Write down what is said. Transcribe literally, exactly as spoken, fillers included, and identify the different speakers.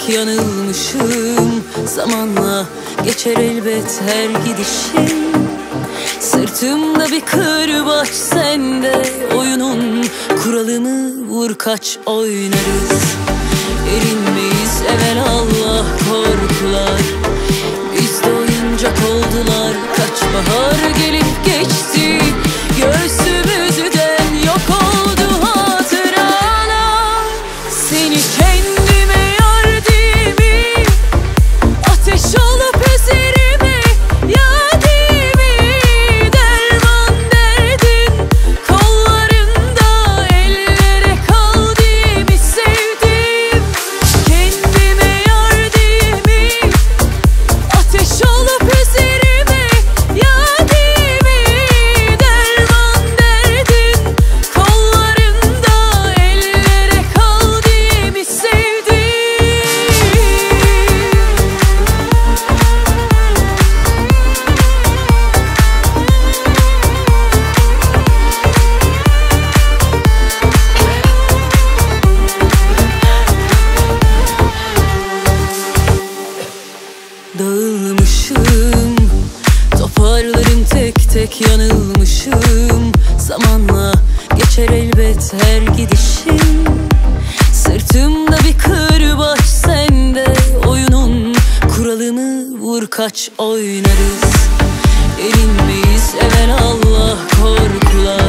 Speaker 1: tek yanılmışım. Zamanla geçer elbet her gidişim. Sırtımda bir kırbaç, sende oyunun kuralını vur kaç oynarız. Erinmeyiz evelallah korkular, bizde oyuncak oldular. Kaç bahar gelip geçti, göğsümüzden yok oldu hatıralar. Seni kendime yar değil mi? Ateş olup üzerime ya değil mi? Derman derdin kollarında, ellere kal diye mi sevdim? Kendime yar değil mi? Ateş olup üzerime ya değil mi? Derman derdin kollarında, ellere kal diye mi sevdim? Dağılmışım, toparlarım tek tek yanılmışım. Zamanla geçer elbet her gidişim. Sırtımda bir kırbaç, sende oyunun kuralını vur kaç oynarız. Erinmeyiz evelallah korkular,